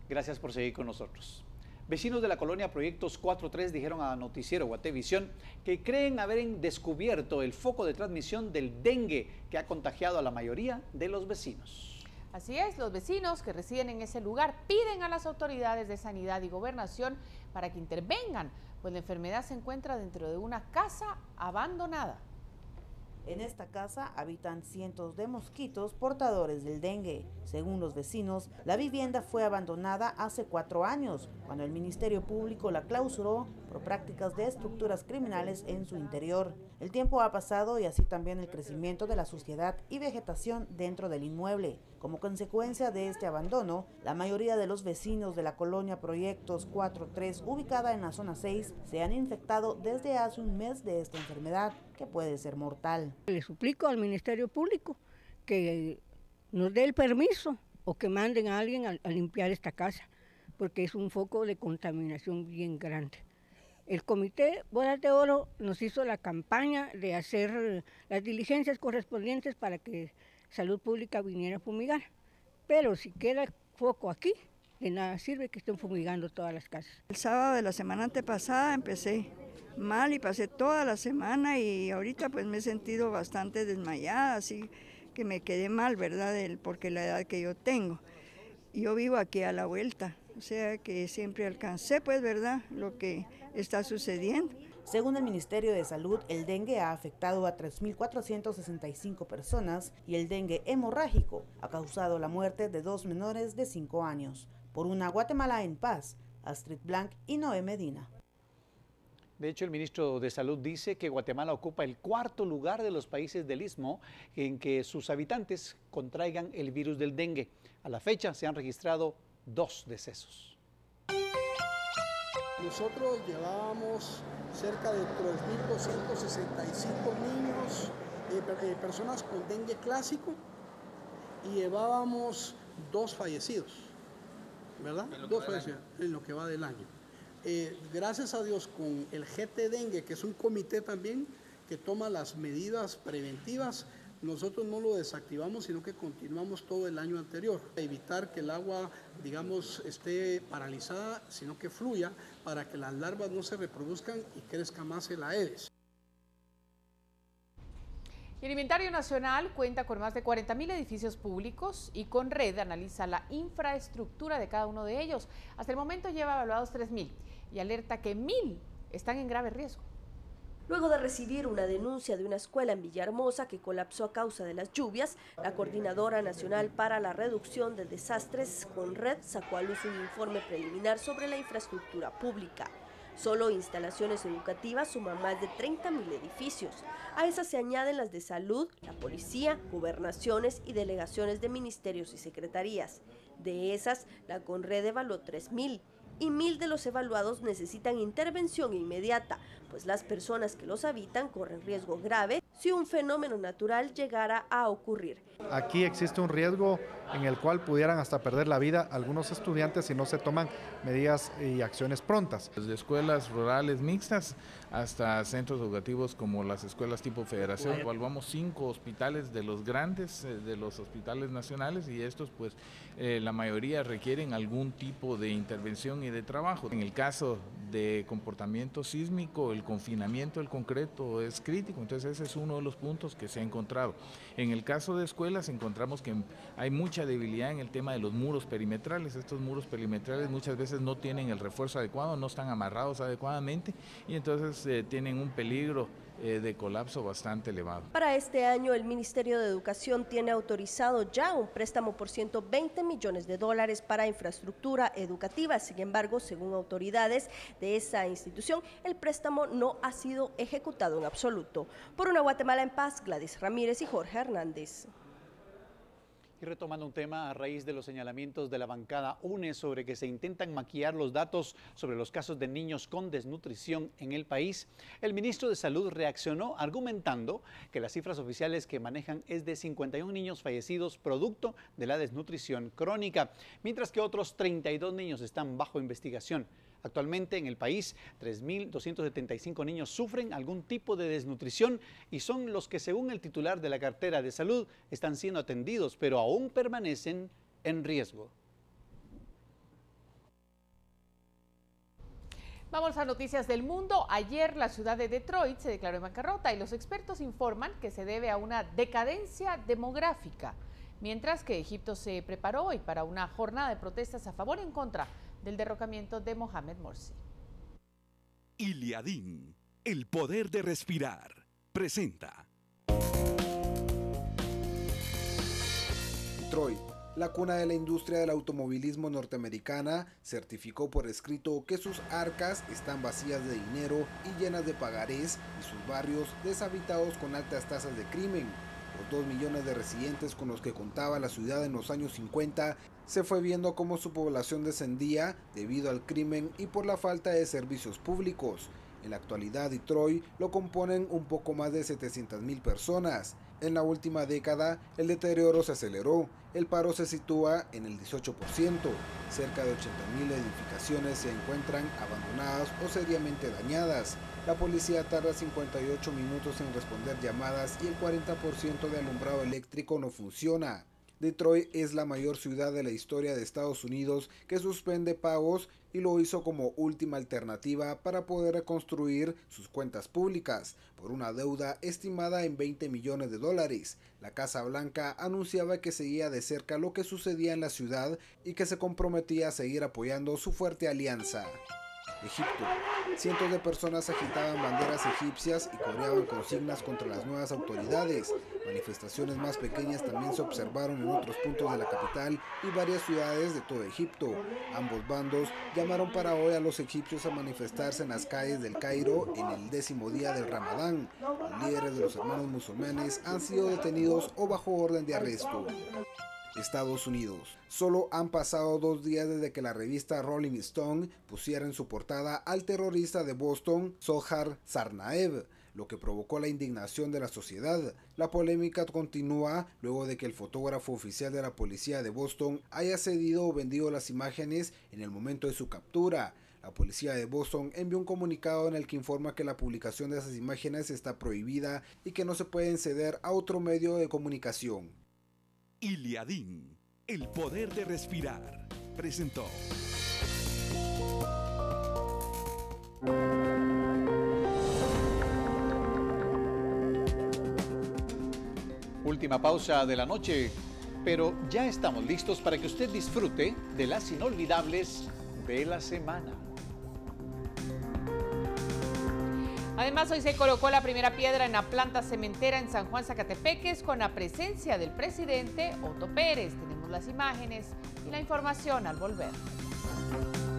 Gracias por seguir con nosotros. Vecinos de la colonia Proyectos 4.3 dijeron a Noticiero Guatevisión que creen haber descubierto el foco de transmisión del dengue que ha contagiado a la mayoría de los vecinos. Así es, los vecinos que residen en ese lugar piden a las autoridades de sanidad y gobernación para que intervengan, pues la enfermedad se encuentra dentro de una casa abandonada. En esta casa habitan cientos de mosquitos portadores del dengue. Según los vecinos, la vivienda fue abandonada hace 4 años, cuando el Ministerio Público la clausuró por prácticas de estructuras criminales en su interior. El tiempo ha pasado y así también el crecimiento de la suciedad y vegetación dentro del inmueble. Como consecuencia de este abandono, la mayoría de los vecinos de la colonia Proyectos 4.3, ubicada en la zona 6, se han infectado desde hace un mes de esta enfermedad, que puede ser mortal. Le suplico al Ministerio Público que nos dé el permiso o que manden a alguien a limpiar esta casa, porque es un foco de contaminación bien grande. El Comité Bodas de Oro nos hizo la campaña de hacer las diligencias correspondientes para que Salud Pública viniera a fumigar, pero si queda foco aquí, de nada sirve que estén fumigando todas las casas. El sábado de la semana antepasada empecé mal y pasé toda la semana y ahorita pues me he sentido bastante desmayada, así que me quedé mal, ¿verdad? Porque la edad que yo tengo. Yo vivo aquí a la vuelta, o sea que siempre alcancé, pues, ¿verdad?, lo que está sucediendo. Según el Ministerio de Salud, el dengue ha afectado a 3.465 personas y el dengue hemorrágico ha causado la muerte de 2 menores de 5 años. Por una Guatemala en paz, Astrid Blanc y Noé Medina. De hecho, el ministro de Salud dice que Guatemala ocupa el 4º lugar de los países del Istmo en que sus habitantes contraigan el virus del dengue. A la fecha se han registrado 2 decesos. Nosotros llevábamos cerca de 3.265 niños, personas con dengue clásico, y llevábamos 2 fallecidos, ¿verdad? 2 fallecidos en lo que va del año. Gracias a Dios, con el GT Dengue, que es un comité también que toma las medidas preventivas, nosotros no lo desactivamos, sino que continuamos todo el año anterior. Evitar que el agua, digamos, esté paralizada, sino que fluya para que las larvas no se reproduzcan y crezca más el Aedes. El Inventario Nacional cuenta con más de 40.000 edificios públicos y Conred analiza la infraestructura de cada uno de ellos. Hasta el momento lleva evaluados 3.000 y alerta que 1.000 están en grave riesgo. Luego de recibir una denuncia de una escuela en Villahermosa que colapsó a causa de las lluvias, la Coordinadora Nacional para la Reducción de Desastres, Conred, sacó a luz un informe preliminar sobre la infraestructura pública. Solo instalaciones educativas suman más de 30.000 edificios. A esas se añaden las de salud, la policía, gobernaciones y delegaciones de ministerios y secretarías. De esas, la Conred evaluó 3.000. Y 1.000 de los evaluados necesitan intervención inmediata, pues las personas que los habitan corren riesgo grave si un fenómeno natural llegara a ocurrir. Aquí existe un riesgo en el cual pudieran hasta perder la vida algunos estudiantes si no se toman medidas y acciones prontas. Desde escuelas rurales mixtas hasta centros educativos como las escuelas tipo federación. Evaluamos 5 hospitales de los grandes, de los hospitales nacionales, y estos pues la mayoría requieren algún tipo de intervención y de trabajo. En el caso de comportamiento sísmico, el confinamiento del concreto es crítico, entonces ese es uno de los puntos que se ha encontrado. En el caso de escuelas encontramos que hay mucha debilidad en el tema de los muros perimetrales. Estos muros perimetrales muchas veces no tienen el refuerzo adecuado, no están amarrados adecuadamente y entonces tienen un peligro de colapso bastante elevado. Para este año, el Ministerio de Educación tiene autorizado ya un préstamo por $120 millones para infraestructura educativa. Sin embargo, según autoridades de esa institución, el préstamo no ha sido ejecutado en absoluto. Por una Guatemala en paz, Gladys Ramírez y Jorge Hernández. Y retomando un tema a raíz de los señalamientos de la bancada UNE sobre que se intentan maquillar los datos sobre los casos de niños con desnutrición en el país, el ministro de Salud reaccionó argumentando que las cifras oficiales que manejan es de 51 niños fallecidos producto de la desnutrición crónica, mientras que otros 32 niños están bajo investigación. Actualmente en el país, 3.275 niños sufren algún tipo de desnutrición y son los que, según el titular de la cartera de salud, están siendo atendidos, pero aún permanecen en riesgo. Vamos a noticias del mundo. Ayer la ciudad de Detroit se declaró en bancarrota y los expertos informan que se debe a una decadencia demográfica, mientras que Egipto se preparó hoy para una jornada de protestas a favor y en contra del derrocamiento de Mohamed Morsi. Iliadín, el poder de respirar, presenta. Detroit, la cuna de la industria del automovilismo norteamericana, certificó por escrito que sus arcas están vacías de dinero y llenas de pagarés y sus barrios deshabitados con altas tasas de crimen. Los 2 millones de residentes con los que contaba la ciudad en los años 50 se fue viendo cómo su población descendía debido al crimen y por la falta de servicios públicos. En la actualidad, Detroit lo componen un poco más de 700,000 personas. En la última década, el deterioro se aceleró. El paro se sitúa en el 18%. Cerca de 80,000 edificaciones se encuentran abandonadas o seriamente dañadas. La policía tarda 58 minutos en responder llamadas y el 40% de alumbrado eléctrico no funciona. Detroit es la mayor ciudad de la historia de Estados Unidos que suspende pagos y lo hizo como última alternativa para poder reconstruir sus cuentas públicas por una deuda estimada en $20 millones. La Casa Blanca anunciaba que seguía de cerca lo que sucedía en la ciudad y que se comprometía a seguir apoyando su fuerte alianza. Egipto. Cientos de personas agitaban banderas egipcias y coreaban consignas contra las nuevas autoridades. Manifestaciones más pequeñas también se observaron en otros puntos de la capital y varias ciudades de todo Egipto. Ambos bandos llamaron para hoy a los egipcios a manifestarse en las calles del Cairo en el 10º día del Ramadán. Los líderes de los hermanos musulmanes han sido detenidos o bajo orden de arresto. Estados Unidos. Solo han pasado 2 días desde que la revista Rolling Stone pusiera en su portada al terrorista de Boston, Zohar Tsarnaev, lo que provocó la indignación de la sociedad. La polémica continúa luego de que el fotógrafo oficial de la policía de Boston haya cedido o vendido las imágenes en el momento de su captura. La policía de Boston envió un comunicado en el que informa que la publicación de esas imágenes está prohibida y que no se pueden ceder a otro medio de comunicación. Iliadín, el poder de respirar, presentó. Última pausa de la noche, pero ya estamos listos para que usted disfrute de las inolvidables de la semana. Además, hoy se colocó la primera piedra en la planta cementera en San Juan, Zacatepeques, con la presencia del presidente Otto Pérez. Tenemos las imágenes y la información al volver.